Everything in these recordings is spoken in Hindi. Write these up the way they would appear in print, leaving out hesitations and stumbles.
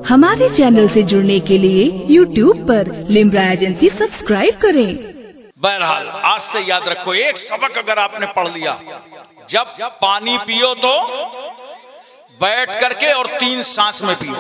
हमारे चैनल से जुड़ने के लिए YouTube पर लिम्रा एजेंसी सब्सक्राइब करें। बहरहाल आज से याद रखो, एक सबक अगर आपने पढ़ लिया, जब पानी पियो तो बैठ करके और 3 सांस में पियो।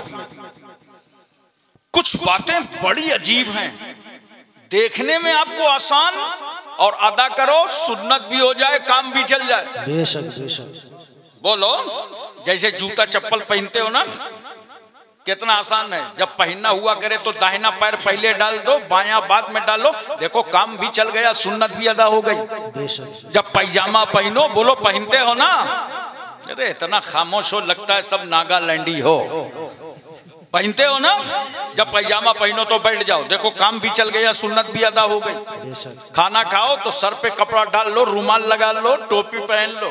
कुछ बातें बड़ी अजीब हैं, देखने में आपको आसान, और अदा करो सुन्नत भी हो जाए, काम भी चल जाए। बेशक बेशक। बोलो, जैसे जूता चप्पल पहनते हो ना, कितना आसान है। जब पहनना हुआ करे तो दाहिना पैर पहले डाल दो, बायां बाद में डालो, देखो काम भी चल गया, सुन्नत भी अदा हो गई। बेशक। जब पैजामा पहनो, बोलो पहनते हो ना, अरे इतना खामोश हो, लगता है सब नागालैंडी हो। पहनते हो ना, जब पैजामा पहनो तो बैठ जाओ, देखो काम भी चल गया, सुन्नत भी अदा हो गई। खाना खाओ तो सर पे कपड़ा डाल लो, रुमाल लगा लो, टोपी पहन लो।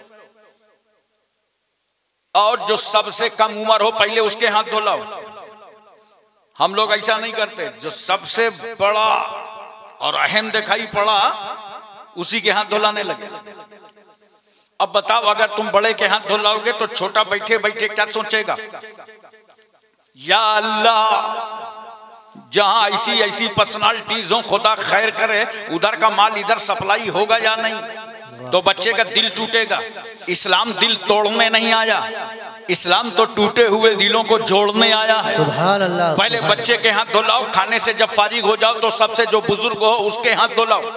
और जो सबसे कम उम्र हो पहले उसके हाथ धो लाओ। हम लोग ऐसा नहीं करते, जो सबसे बड़ा और अहम दिखाई पड़ा उसी के हाथ धुलाने लगे। अब बताओ, अगर तुम बड़े के हाथ धुलाओगे तो छोटा बैठे बैठे क्या सोचेगा? या अल्लाह, जहां ऐसी ऐसी पर्सनालिटीज हो, खुदा खैर करे, उधर का माल इधर सप्लाई होगा या नहीं, तो बच्चे का दिल टूटेगा। इस्लाम दिल तोड़ने नहीं आया, इस्लाम तो टूटे हुए दिलों को जोड़ने आया है। सुभान अल्लाह। पहले बच्चे के हाथ धुलाओ, खाने से जब फारिग हो जाओ तो सबसे जो बुजुर्ग हो उसके हाथ धुलाओ।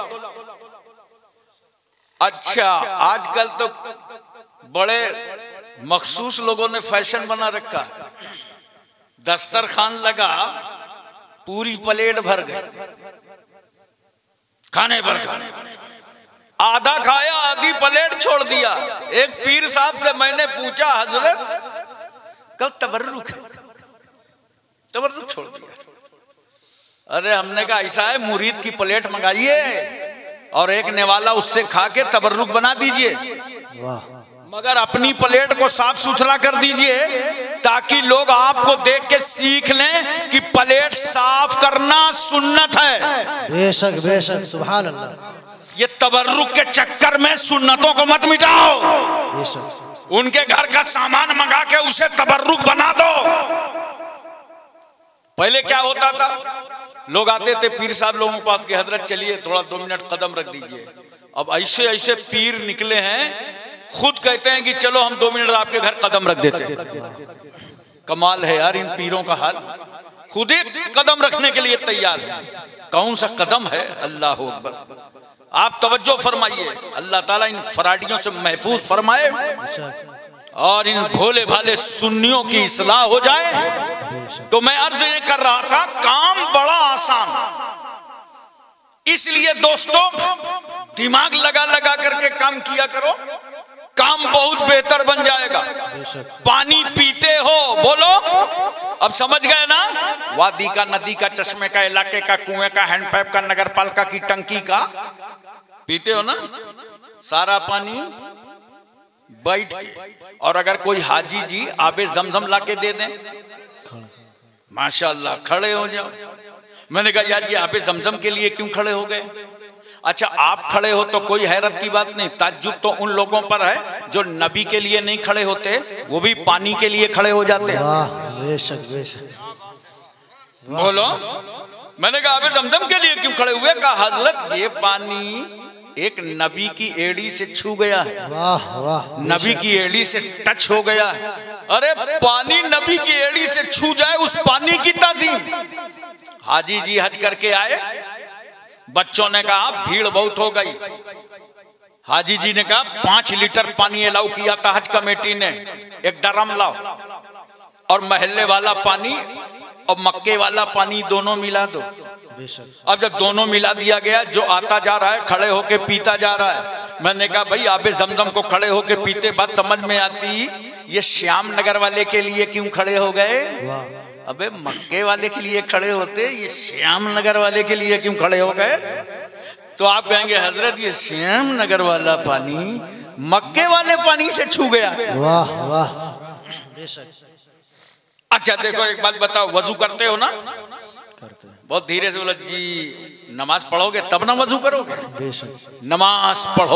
अच्छा, आजकल तो बड़े मखसूस लोगों ने फैशन बना रखा है, दस्तरखान लगा, पूरी प्लेट भर गई, खाने पर खाने, आधा खाया, आधी प्लेट छोड़ दिया। एक पीर साहब से मैंने पूछा, हजरत कल तबर्रुक है, तबर्रुक छोड़ दिया। अरे हमने कहा ऐसा है, मुरीद की प्लेट मंगाइए और एक नेवाला उससे खा के तबर्रुक बना दीजिए, मगर अपनी प्लेट को साफ सुथरा कर दीजिए, ताकि लोग आपको देख के सीख लें कि प्लेट साफ करना सुन्नत है। बेशक बेशक। सुभान अल्लाह। ये तबर्रुक के चक्कर में सुन्नतों को मत मिटाओ। बेशक। उनके घर का सामान मंगा के उसे तबर्रुक बना दो। पहले क्या होता था, लोग आते थे पीर साहब लोगों के पास के, हजरत चलिए थोड़ा 2 मिनट कदम रख दीजिए। अब ऐसे ऐसे पीर निकले हैं, खुद कहते हैं कि चलो हम 2 मिनट आपके घर कदम रख देते हैं। कमाल है यार इन पीरों का हाल, खुद ही कदम रखने के लिए तैयार है। कौन सा कदम है? अल्लाह अकबर। आप तवज्जो फरमाइए, अल्लाह ताला इन फराडियों से महफूज फरमाए और इन भोले भाले सुन्नियों की इस्लाह हो जाए। तो मैं अर्ज ये कर रहा था, काम बड़ा आसान, इसलिए दोस्तों दिमाग लगा लगा करके काम किया करो, काम बहुत बेहतर बन जाएगा। पानी पीते हो, बोलो, अब समझ गए ना? वादी का, नदी का, चश्मे का, इलाके का, कुएं का, हैंडपैप का, नगर पालिका की टंकी का पीते हो ना सारा पानी बैठ के। और अगर कोई हाजी जी आबे जमजम लाके दे दें, माशाअल्लाह खड़े हो जाओ। मैंने कहा यार ये आबे जमजम के लिए क्यों खड़े हो गए? अच्छा, आप खड़े हो तो कोई हैरत की बात नहीं, ताज्जुब तो उन लोगों पर है जो नबी के लिए नहीं खड़े होते, वो भी पानी के लिए खड़े हो जाते हैं। बेशक बेशक। बोलो, मैंने कहा अबे जमजम के लिए क्यों खड़े हुए? कहा हजरत ये पानी एक नबी की एड़ी से छू गया है, वाह वाह, नबी की एड़ी से टच हो गया है। अरे पानी नबी की एड़ी से छू जाए, उस पानी की ताज़ीम। हाजी जी हज करके आए, बच्चों ने कहा भीड़ बहुत हो गई। हाजी जी ने कहा 5 लीटर पानी अलाउ किया था हज कमेटी ने, एक ड्रम लाओ और महल्ले वाला पानी और मक्के वाला पानी दोनों मिला दो। अब जब दोनों मिला दिया गया, जो आता जा रहा है खड़े होके पीता जा रहा है। मैंने कहा भाई आबे जमजम को खड़े होके पीते, बात समझ में आती, ये श्याम नगर वाले के लिए क्यों खड़े हो गए? अबे मक्के वाले के लिए खड़े होते, ये श्याम नगर वाले के लिए क्यों खड़े हो गए? तो आप कहेंगे हजरत ये श्याम नगर वाला पानी मक्के वाले पानी से छू गया। वाह वाह, बेशक। अच्छा देखो, एक बात बताओ, वजू करते हो ना? करते हैं। बहुत धीरे से बोलो जी, नमाज पढ़ोगे तब ना वजू करोगे? बेशक। नमाज पढ़ो,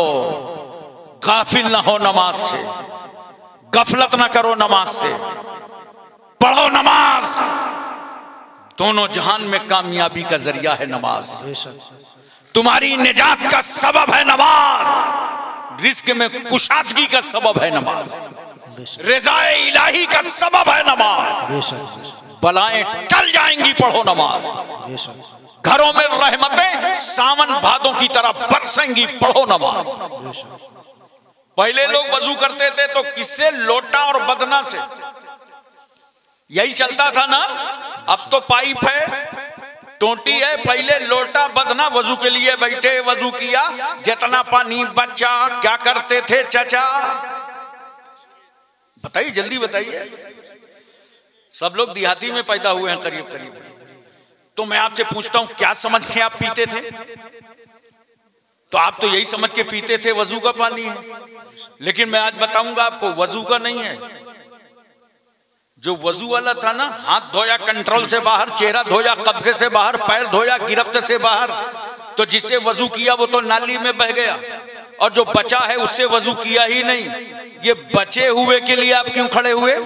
गाफिल ना हो नमाज से, गफलत ना करो नमाज से, पढ़ो नमाज, दोनों जहान में कामयाबी का जरिया है नमाज, तुम्हारी निजात का सबब है नमाज, रिस्क में कुशादगी का सबब है नमाज, रिज़ाए इलाही का सबब है नमाज, बलाएं टल जाएंगी पढ़ो नमाज, घरों में रहमतें सावन भादों की तरह बरसेंगी पढ़ो नमाज। पहले लोग वजू करते थे तो किससे? लोटा और बदना से, यही चलता था ना। अब तो पाइप है, टोटी है, पहले लोटा बदना, वजू के लिए बैठे, वजू किया, जितना पानी बचा क्या करते थे चाचा? बताइए, जल्दी बताइए। सब लोग देहाती में पैदा हुए हैं करीब करीब, तो मैं आपसे पूछता हूं क्या समझ के आप पीते थे? तो आप तो यही समझ के पीते थे वजू का पानी है, लेकिन मैं आज बताऊंगा आपको वजू का नहीं है। जो वजू वाला था ना, हाथ धोया कंट्रोल से बाहर, चेहरा धोया कब्जे से बाहर, पैर धोया गिरफ्त से बाहर, तो जिससे वजू किया वो तो नाली में बह गया, और जो बचा है उससे वजू किया ही नहीं। ये बचे हुए के लिए आप क्यों खड़े हुए?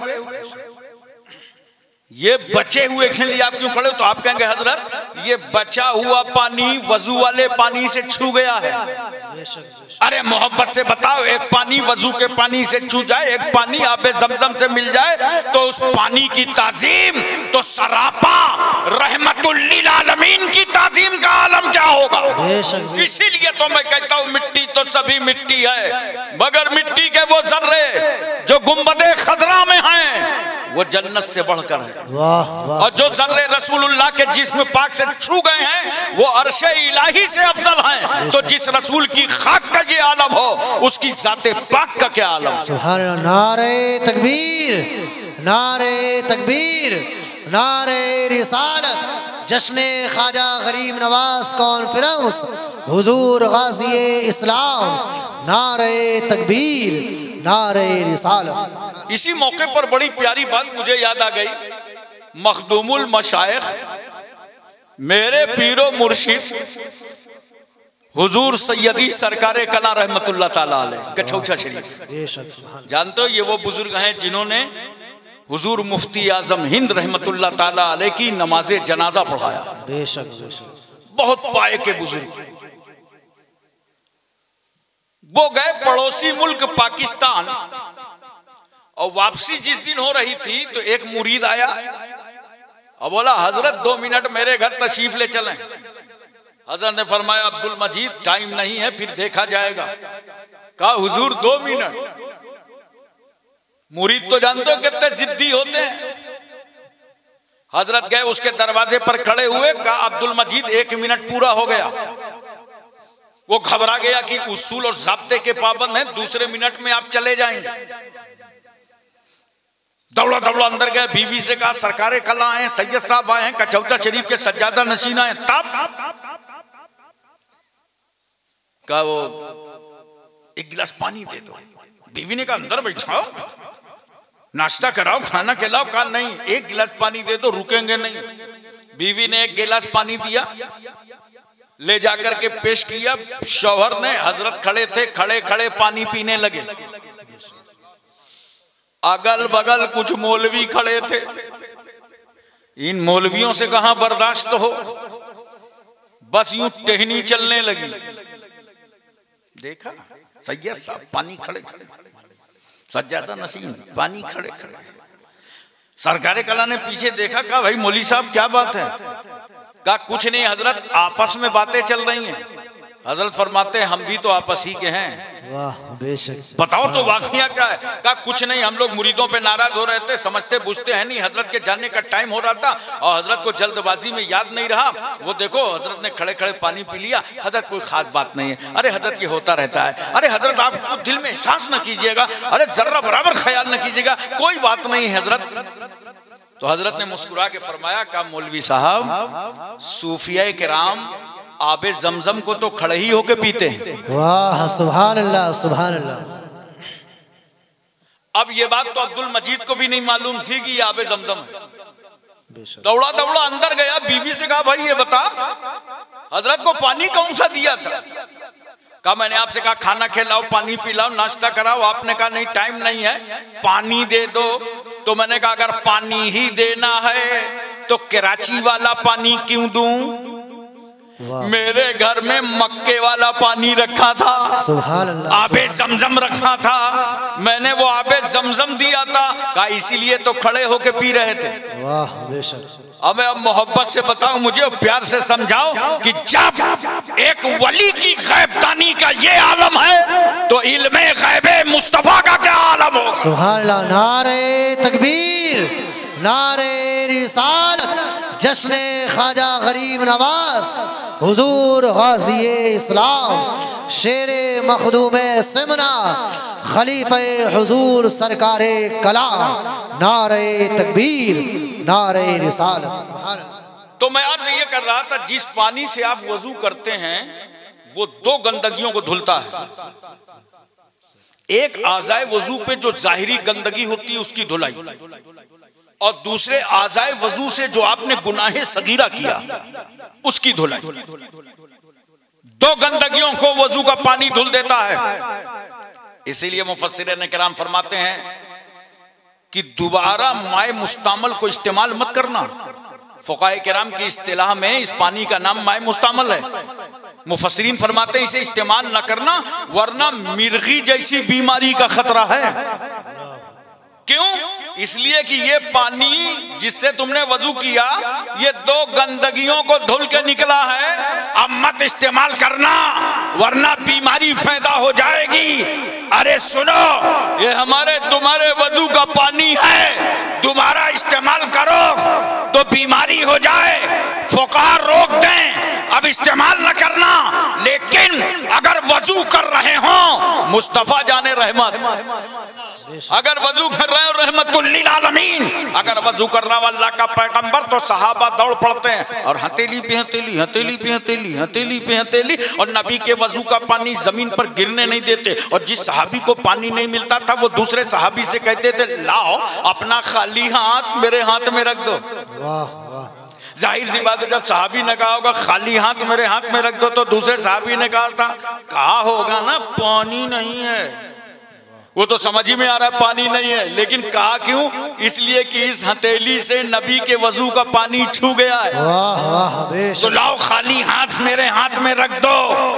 ये बचे हुए के लिए आप क्यों खड़े हो? तो आप कहेंगे हजरत ये बचा हुआ पानी वजू वाले पानी से छू गया है। अरे मोहब्बत से बताओ, एक पानी वजू के पानी से छू जाए, एक पानी आबे जमजम से मिल जाए, तो उस पानी की ताजीम तो सरापा रहमतुल लिल आलमीन की ताजीम का आलम क्या होगा। इसीलिए तो मैं कहता हूँ मिट्टी तो सभी मिट्टी है, मगर मिट्टी के वो जर्रे जो गुंबदे खजरा में हैं वो जन्नत से बढ़कर है। वाह वाह। और जो जर्रे रसूलुल्लाह के जिस्म पाक से छू गए हैं वो अर्शे इलाही से अफजल हैं। तो जिस रसूल की खाक का ये आलम हो, उसकी जाते पाक का क्या आलम। सुभान अल्लाह। नारे तकबीर, नारे तकबीर, नारे रिसालत, जश्ने ख्वाजा गरीब नवाज कॉन्फ्रेंस, हुजूर गाज़ी इस्लाम, नारे तकबीर, नारे रिसालत। इसी मौके पर बड़ी प्यारी बात मुझे याद आ गई। मखदूमुल मशाइख, मेरे पीरो मुर्शिद हुजूर सैयदी सरकारे कला रहमतुल्लाह ताला अलैह कछौछा शरीफ। जानते हो ये वो बुजुर्ग हैं जिन्होंने हुजूर मुफ्ती आजम हिंद रहमतुल्लाह ताला अलैह की नमाजे जनाजा पढ़ाया। बेशक बेशक। बहुत पाए के बुजुर्ग। वो गए पड़ोसी मुल्क पाकिस्तान, और वापसी जिस दिन हो रही थी तो एक मुरीद आया और बोला हजरत 2 मिनट मेरे घर तशरीफ ले चलें। हजरत ने फरमाया अब्दुल मजीद टाइम नहीं है, फिर देखा जाएगा। कहा हुजूर 2 मिनट। मुरीद तो जानते हो कितने जिद्दी होते हैं। हजरत गए उसके दरवाजे पर खड़े हुए, कहा अब्दुल मजीद 1 मिनट पूरा हो गया। वो घबरा गया कि उसूल और ज़ाब्ते के पाबंद हैं, दूसरे मिनट में आप चले जाएंगे। दौड़ा दौड़ा अंदर गए, बीवी से कहा सरकारे कला आए, सैयद साहब आए हैं, कछौटा शरीफ के सज्जादा नशीन आए। तब कहा वो 1 गिलास पानी दे दो। बीवी ने कहा अंदर बैठाओ, नाश्ता कराओ, खाना खिलाओ। कहा नहीं, 1 गिलास पानी दे दो, रुकेंगे नहीं। बीवी ने 1 गिलास पानी दिया, ले जाकर के पेश किया। शौहर ने, हजरत खड़े थे, खड़े खड़े पानी पीने लगे। अगल बगल कुछ मौलवी खड़े थे। इन मौलवियों से कहां बर्दाश्त हो, बस यूं टहनी चलने लगी। देखा सैयद साहब पानी खड़े खड़े, सज्जादा नसीम पानी खड़े खड़े। सरकारे कला ने पीछे देखा, कहा भाई मौलवी साहब क्या बात है? कहा कुछ नहीं हजरत, आपस में बातें चल रही हैं। हजरत फरमाते हैं हम भी तो आपस ही के हैं। वाह बेशक। बताओ तो वाकया क्या है? कहा कुछ नहीं, हम लोग मुरीदों पे नाराज हो रहे थे, समझते बुझते हैं नहीं। हजरत के जाने का टाइम हो रहा था और हजरत को जल्दबाजी में याद नहीं रहा। वो देखो हजरत ने खड़े खड़े पानी पी लिया। हजरत कोई खास बात नहीं है। अरे हजरत ये होता रहता है। अरे हजरत आप कुछ दिल में एहसास न कीजिएगा, अरे जर्रा बराबर ख्याल न कीजिएगा, कोई बात नहीं है हजरत। तो हजरत ने मुस्कुरा के फरमाया, कहा मौलवी साहब सूफिया किराम आबे जमजम को तो खड़े ही होके पीते हैं। वाह सुभान अल्लाह सुभान अल्लाह। अब ये बात तो अब्दुल मजीद को भी नहीं मालूम थी कि ये आबे जमजम है। दौड़ा दौड़ा अंदर गया, बीवी से कहा भाई ये बता हजरत को पानी कौन सा दिया था? कहा मैंने आपसे कहा खाना खिलाओ, पानी पिलाओ, नाश्ता कराओ। आपने कहा नहीं टाइम नहीं है, पानी दे दो। तो मैंने कहा अगर पानी ही देना है तो कराची वाला पानी क्यों दूं? मेरे घर में मक्के वाला पानी रखा था, सुभान अल्लाह, आबे जमजम रखा था, मैंने वो आबे जमजम दिया था। कहा इसीलिए तो खड़े होके पी रहे थे। वाह बेशक। अब मोहब्बत से बताओ मुझे, प्यार से समझाओ कि जब एक वली की गैबदानी का ये आलम है तो इल्मे गैबे मुस्तफा का क्या आलम हो? सुभान अल्लाह। नारे तकबीर, नारे रिसालत, जश्न ख्वाजा गरीब नवाज हुजूर गाज़ी इस्लाम शेर मखदूम सिमना खलीफे हुजूर सरकारे कलाम। नारे तकबीर, नारे रिसालत। तो मैं अर्ज ये कर रहा था, जिस पानी से आप वजू करते हैं वो दो गंदगियों को धुलता है। एक आज़ाए वजू पे जो जाहिरी गंदगी होती है उसकी धुलाई, और दूसरे आज़ाए वजू से जो आपने गुनाहे सगीरा किया उसकी धुलाई। दो गंदगियों को वजू का पानी धुल देता है। इसीलिए मुफस्सिरीन किराम फरमाते हैं कि दोबारा माए मुस्तामल को इस्तेमाल मत करना। फुक़ाए किराम की इस्तिलाह में इस पानी का नाम माए मुस्तामल है। मुफस्सिरीन फरमाते हैं इसे इस्तेमाल न करना वरना मिर्गी जैसी बीमारी का खतरा है। क्यों? इसलिए कि ये पानी जिससे तुमने वजू किया ये दो गंदगियों को धुल के निकला है। अब मत इस्तेमाल करना वरना बीमारी पैदा हो जाएगी। अरे सुनो, ये हमारे तुम्हारे वजू का पानी है, तुम्हारा इस्तेमाल करो तो बीमारी हो जाए, फुक़हा रोक दें, अब इस्तेमाल न करना। लेकिन अगर वजू कर रहे हो, मुस्तफा जाने रहमत, अगर वजू कर रहे हो रहमतुल लिल आलमीन, अगर वजू कर रहा अल्लाह का पैगंबर तो सहाबा दौड़ पड़ते हैं और हथेली पे हथेली, हथेली पे हथेली, हथेली पे हथेली, और नबी के वजू का पानी जमीन पर गिरने नहीं देते। और जिस सहाबी को पानी नहीं मिलता था वो दूसरे सहाबी से कहते थे लाओ अपना खाली हाथ मेरे हाथ में रख दो। वाह वाह। जाहिर सी बात है, जब सहाबी ने कहा होगा खाली हाथ मेरे हाथ में रख दो तो दूसरे सहाबी ने कहा होगा ना पानी नहीं है। वो तो समझ ही में आ रहा है पानी नहीं है, लेकिन कहा क्यों? इसलिए कि इस हथेली से नबी के वजू का पानी छू गया है। वाह वाह बेशक। तो लाओ खाली हाथ मेरे हाथ में रख दो।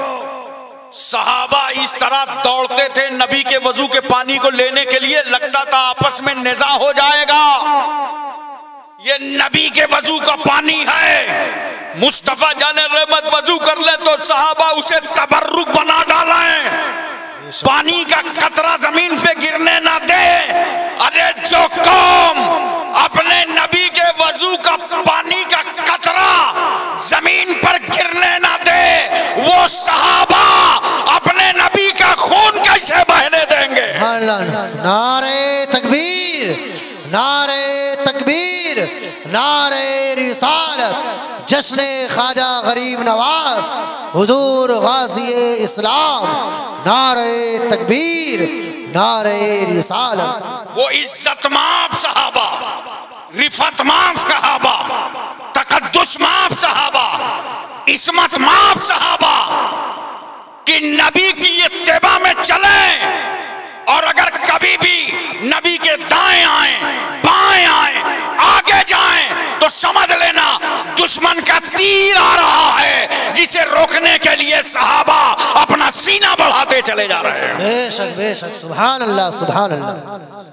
सहाबा इस तरह दौड़ते थे नबी के वजू के पानी को लेने के लिए, लगता था आपस में निज़ा हो जाएगा। ये नबी के वजू का पानी है, मुस्तफा जाने रहमत वजू कर ले तो सहाबा उसे तबर्रुक बना डाला है, पानी का कतरा जमीन पे गिरने ना दे। अरे जो कौम अपने नबी के वजू का पानी का कतरा जमीन पर गिरने ना दे, वो सहाबा अपने नबी का खून कैसे बहने देंगे? नारे तकबीर, नारे तकबीर, नारे रिसालत, जश्न ख्वाजा गरीब नवाज हुजूर गाज़ी इस्लाम। नारे तकबीर, नारे रिसालत। वो इज्जत माफ सहाबा, रिफत माफ सहाबा, तकद्दुस माफ सहाबा, इस्मत माफ सहाबा कि नबी की इत्तिबा में चले। और अगर कभी भी नबी के दाएं आए, बाएं आए, आगे जाएं तो समझ लेना दुश्मन का तीर आ रहा है, जिसे रोकने के लिए सहाबा अपना सीना बढ़ाते चले जा रहे हैं। बेशक बेशक। सुभान अल्लाह, सुभान अल्लाह।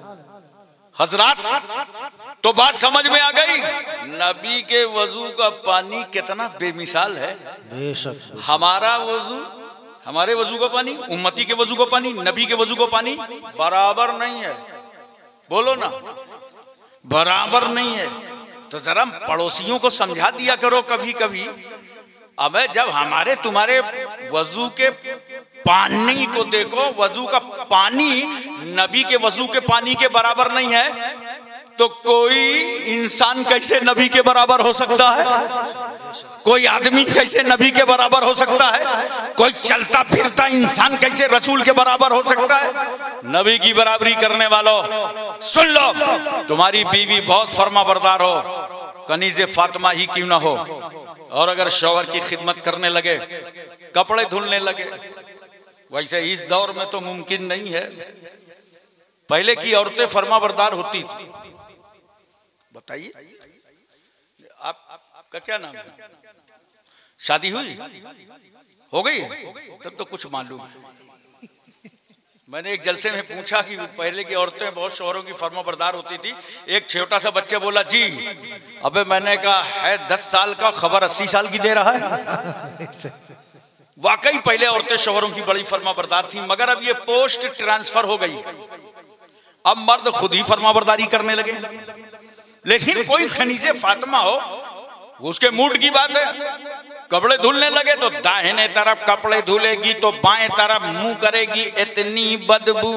हजरात तो बात समझ में आ गई, नबी के वजू का पानी कितना बेमिसाल है। बेशक। हमारा वजू, हमारे वजू का पानी, उम्मती के वजू का पानी, नबी के वजू का पानी बराबर नहीं है। बोलो ना, बराबर नहीं है। तो जरा पड़ोसियों को समझा दिया करो कभी कभी। अब जब हमारे तुम्हारे वजू के पानी को देखो, वजू का पानी नबी के वजू के पानी के बराबर नहीं है, तो कोई इंसान कैसे नबी के बराबर हो सकता है? कोई आदमी कैसे नबी के बराबर हो सकता है? कोई चलता फिरता इंसान कैसे रसूल के बराबर हो सकता है? नबी की बराबरी करने वालों सुन लो, तुम्हारी बीवी बहुत फर्मा बरदार हो, कनीज़े फातिमा ही क्यों ना हो, और अगर शौहर की खिदमत करने लगे, कपड़े धुलने लगे, वैसे इस दौर में तो मुमकिन नहीं है। पहले की औरतें फर्मा बरदार होती थी, बताइए आपका क्या नाम है? शादी हुई हो गई है? तब तो कुछ मालूम है। मैंने एक जलसे में पूछा कि पहले की औरतें बहुत शौहरों की फर्माबरदार होती थी। एक छोटा सा बच्चा बोला जी। अबे मैंने कहा है 10 साल का, खबर 80 साल की दे रहा है। वाकई पहले औरतें शौहरों की बड़ी फर्माबरदार थी, मगर अब ये पोस्ट ट्रांसफर हो गई है। अब मर्द खुद ही फर्माबरदारी करने लगे। लेकिन कोई खनीजे फातिमा हो, उसके मूड की बात है। कपड़े धुलने लगे तो दाहिने तरफ कपड़े धुलेगी तो बाएं तरफ मुंह करेगी, इतनी बदबू।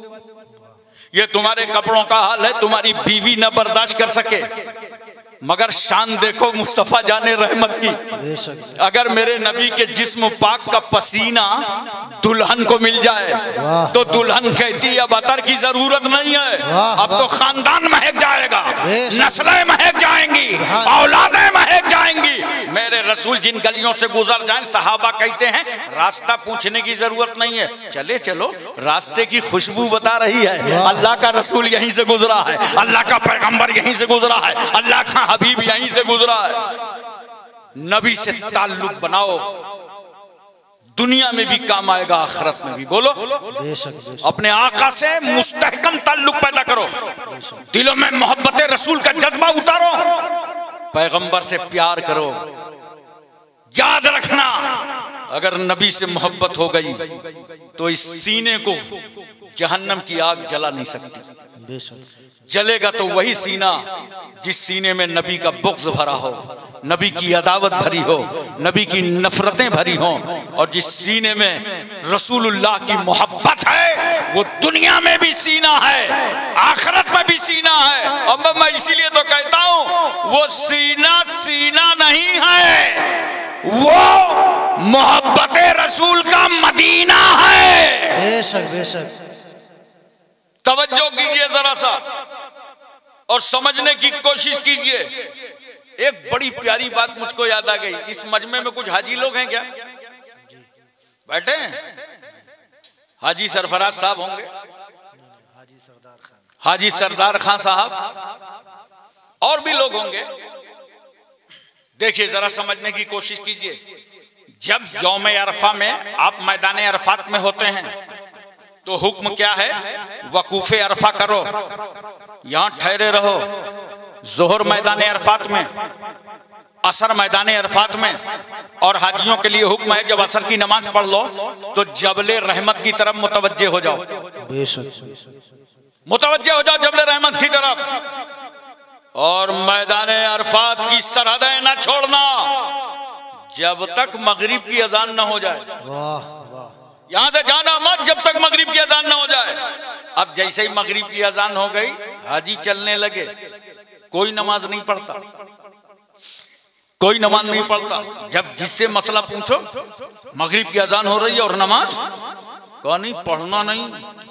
ये तुम्हारे कपड़ों का हाल है, तुम्हारी बीवी न बर्दाश्त कर सके। मगर शान देखो मुस्तफा जाने रहमत की। अगर मेरे नबी के जिस्म पाक का पसीना दुल्हन को मिल जाए तो दुल्हन कहती अब अतर की जरूरत नहीं है, अब तो खानदान महक जाएगा, नस्लें महक जाएंगी, औलादें महक जाएंगी। मेरे रसूल जिन गलियों से गुजर जाएं, सहाबा कहते हैं रास्ता पूछने की जरूरत नहीं है, चले चलो रास्ते की खुशबू बता रही है। अल्लाह का रसूल यहीं से गुजरा है, अल्लाह का पैगंबर यहीं से गुजरा है, अल्लाह का हबीब यहीं से गुजरा है। नबी से ताल्लुक बनाओ, दुनिया में भी काम आएगा, आखिरत में भी। बोलो बेशक। अपने आका से मुस्तहकम ताल्लुक पैदा करो, दिलों में मोहब्बत रसूल का जज्बा उतारो, पैगंबर से प्यार करो। याद रखना, अगर नबी से मोहब्बत हो गई तो इस सीने को जहन्नम की आग जला नहीं सकती। बेशक। जलेगा तो वही सीना जिस सीने में नबी का बुग़्ज़ भरा हो, नबी की अदावत भरी हो, नबी की नफरतें भरी हो, और जिस सीने में रसूलुल्लाह की मोहब्बत है वो दुनिया में भी सीना है, आखिरत में भी सीना है। अब मैं इसीलिए तो कहता हूं वो सीना सीना नहीं है, वो मोहब्बत रसूल का मदीना है। बेशक बेशक। तवज्जो कीजिए जरा सा और समझने की कोशिश कीजिए। एक बड़ी प्यारी बात मुझको याद आ गई। इस मजमे में कुछ हाजी लोग हैं क्या? बैठे हैं? हाजी सरफराज साहब होंगे, हाजी सरदार खान साहब, और भी लोग होंगे। देखिए जरा समझने की कोशिश कीजिए। जब यौम अरफा में आप मैदान अरफात में होते हैं तो हुक्म क्या है? वकूफे अरफा करो, यहां ठहरे रहो। जोहर मैदान अरफात में, असर मैदान अरफात में। और हाजियों के लिए हुक्म है जब असर की नमाज पढ़ लो तो जबले रहमत की तरफ मुतवज्जे हो जाओ। मुतवज्जे हो जाओ जबले रहमत की तरफ। और मैदान अरफात की सरहदें न छोड़ना जब तक मगरिब की अजान न हो जाए। यहां से जाना मत जब तक मगरिब की अजान न हो जाए। अब जैसे ही मगरिब की अजान हो गई, हाजी चलने लगे। कोई नमाज नहीं पढ़ता, कोई नमाज नहीं पढ़ता। जब जिससे मसला पूछो, मगरिब की अजान हो रही है और नमाज कहा नहीं, पढ़ना नहीं।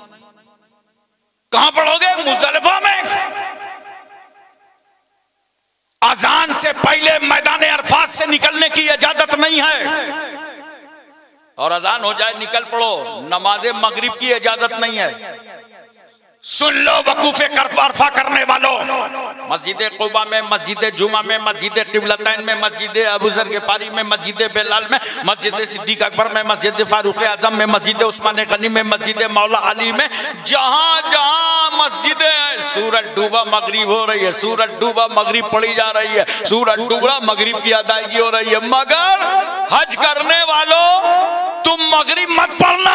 कहां पढ़ोगे? मुज़दलिफा में। अजान से पहले मैदान अरफात से निकलने की इजाजत नहीं है। और अजान हो जाए निकल पड़ो, नमाज़े मगरिब की इजाजत नहीं है। सुन लो वकूफे अरफा करने वालों, मस्जिद कुबा में, मस्जिद जुमा में, मस्जिद किबलतैन में, मस्जिद अबू ज़र ग़िफ़ारी में, मस्जिद बेलाल में, मस्जिद सिद्दीक़ अकबर में, मस्जिद फारूक आज़म में, मस्जिद उस्मान गनी में, मस्जिद मौला अली में, जहां जहां मस्जिदें हैं, सूरज डूबा मगरिब हो रही है, सूरज डूबा मगरिब पड़ी जा रही है, सूरज डूबा मगरिब की अदायगी हो रही है। मगर हज करने वालों, तुम मगरिब मत पढ़ना,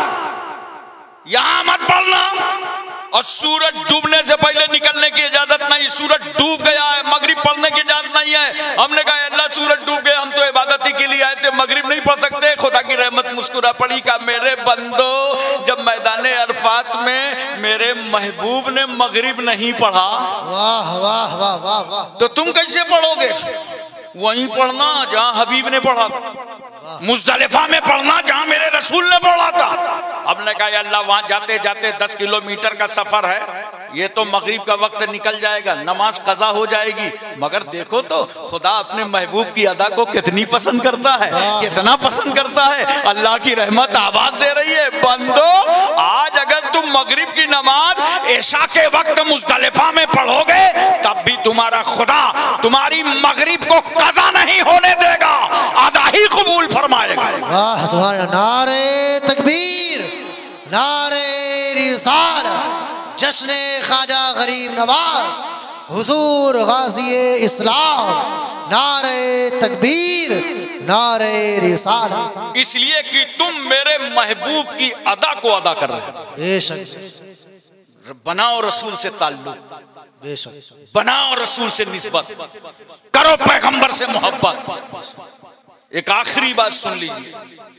यहां मत पढ़ना। और सूरज डूबने से पहले निकलने की इजाजत नहीं। सूरज डूब गया है, मगरिब पढ़ने की इजाजत नहीं है। हमने कहा अल्लाह सूरज डूब गया, हम तो इबादत ही के लिए आए थे, मगरिब नहीं पढ़ सकते। खुदा की रहमत मुस्कुरा पड़ी का मेरे बंदो, जब मैदान अरफात में मेरे महबूब ने मगरिब नहीं पढ़ा, वाह वाह वाह वाह वाह, तो तुम कैसे पढ़ोगे? वहीं पढ़ना जहां हबीब ने पढ़ा था, मुज़दलिफा में पढ़ना जहां मेरे रसूल ने पढ़ा था। हमने कहा अल्लाह वहां जाते जाते 10 किलोमीटर का सफर है, ये तो मगरिब का वक्त निकल जाएगा, नमाज कज़ा हो जाएगी। मगर देखो तो खुदा अपने महबूब की अदा को कितनी पसंद करता है, कितना पसंद करता है। अल्लाह की रहमत आवाज दे रही है, बंदो आज अगर तुम मगरिब की नमाज इशा के वक्त मुज़दलिफा में पढ़ोगे तब भी तुम्हारा खुदा तुम्हारी मगरिब को कज़ा नहीं होने देगा, अदा ही कबूल फरमाएगा। वाह सुभान अल्लाह। नारे तकबीर, नारे रिसालत, जश्न ख्वाजा गरीब नवाज, हुजूर गाज़ी इस्लाम, नारे तकबीर, नारे रिसालत। इसलिए कि तुम मेरे महबूब की अदा को अदा कर रहे हो। बेशक बनाओ रसूल से ताल्लुक, बेशक, बनाओ रसूल से निस्बत, करो पैगंबर से मोहब्बत। एक आखिरी बात सुन लीजिए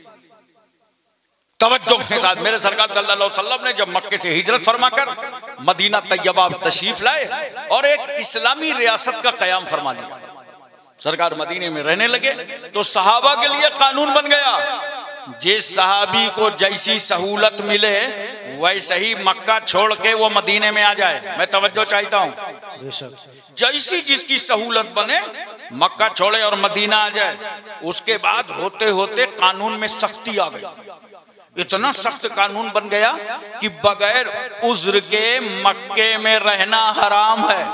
तवज्जो के साथ। मेरे सरकार सल्लल्लाहु अलैहि वसल्लम ने जब मक्के से हिजरत फरमाकर मदीना तैयबा तशरीफ लाए और एक इस्लामी रियासत का कयाम फरमा लिया, सरकार मदीने में रहने लगे, तो सहाबा के लिए कानून बन गया, जिस सहाबी को जैसी सहूलत मिले वैसे ही मक्का छोड़ के वो मदीने में आ जाए। मैं तवज्जो चाहता हूँ, बेशक, जैसी जिसकी सहूलत बने मक्का छोड़े और मदीना आ जाए। उसके बाद होते होते कानून में सख्ती आ गई, इतना सख्त कानून बन गया कि बगैर उज्र के मक्के में रहना हराम है।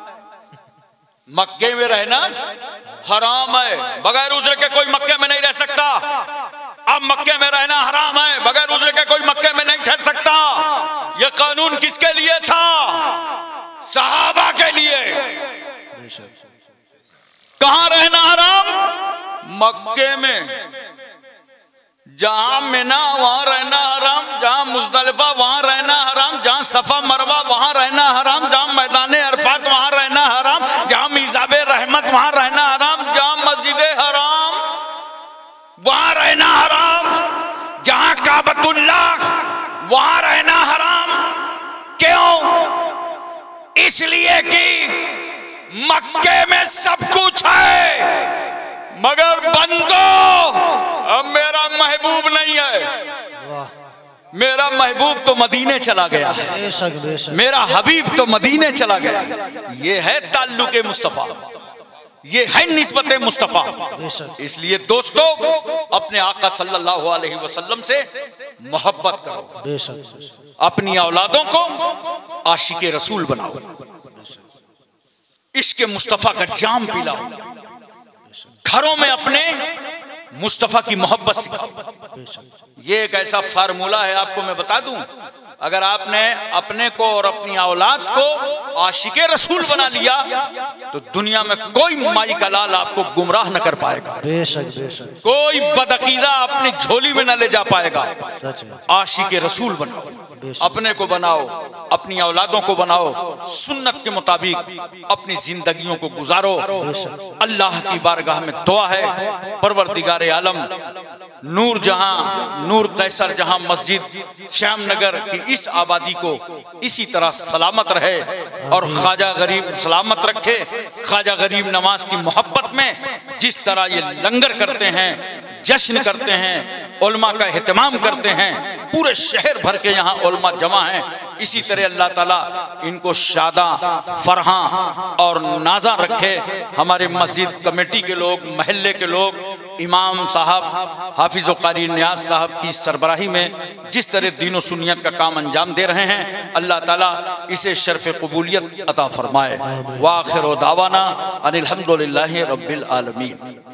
मक्के में रहना हराम है, बगैर उज्र के कोई मक्के में नहीं रह सकता। अब मक्के में रहना हराम है, बगैर उज्र के कोई मक्के में नहीं ठहर सकता। यह कानून किसके लिए था? सहाबा के लिए। बेशक, कहां रहना हराम? मक्के में। जहां मिना वहां रहना हराम, जहां मुजदलिफा वहां रहना हराम, जहां सफा मरवा वहां रहना हराम, जहां मैदान अरफात वहां रहना हराम, जहां मिज़ाबे रहमत वहां रहना हराम, जहां मस्जिद हराम वहां रहना हराम, जहां काबतुल्लाह वहां रहना हराम। क्यों? इसलिए कि मक्के में सब कुछ है, मगर बंदो अब मेरा महबूब नहीं है। वाह, मेरा महबूब तो मदीने चला गया है, बेशक, बेशक, मेरा हबीब तो मदीने चला गया है। ये है ताल्लुके मुस्तफ़ा, ये है निस्बत मुस्तफ़ा। बेशक, इसलिए दोस्तों अपने आका सल्लल्लाहु अलैहि वसल्लम से मोहब्बत करो, बेशक, अपनी औलादों को आशिके रसूल बनाओ, इश्क मुस्तफ़ा का जाम पिलाओ, घरों में अपने मुस्तफ़ा की मोहब्बत सिखाओ। ये एक ऐसा फार्मूला है, आपको मैं बता दूं, अगर आपने अपने को और अपनी औलाद को आशिके रसूल बना लिया तो दुनिया में कोई माई का लाल आपको गुमराह न कर पाएगा, बेशक, बेशक, कोई बदअकीदा अपनी झोली में न ले जा पाएगा। सच है। आशिके रसूल बनाओ, अपने को बनाओ, अपनी औलादों को बनाओ, सुन्नत के मुताबिक अपनी जिंदगियों को गुजारो। अल्लाह की बारगाह में दुआ है, परवरदिगार आलम नूर जहां, नूर कैसर जहां मस्जिद श्यामनगर की इस आबादी को इसी तरह सलामत रहे और ख्वाजा गरीब सलामत रखे। ख्वाजा गरीब नवाज की मोहब्बत में जिस तरह ये लंगर करते हैं, जश्न करते हैं, उलमा का एहतमाम करते हैं, पूरे शहर भर के यहाँ उलमा जमा हैं, इसी तरह अल्लाह ताला इनको शादा फरहां और नाजा रखे। हमारे मस्जिद कमेटी के लोग, महल्ले के लोग, इमाम साहब हाफिज़ कारी नियाज साहब की सरबराही में जिस तरह दीन सुन्नियत का काम अंजाम दे रहे हैं, अल्लाह ताला इसे शर्फ़ कबूलियत अता फरमाए। व आखिर दावाना अनिल हम्दुलिल्लाहि रब्बिल आलमीन।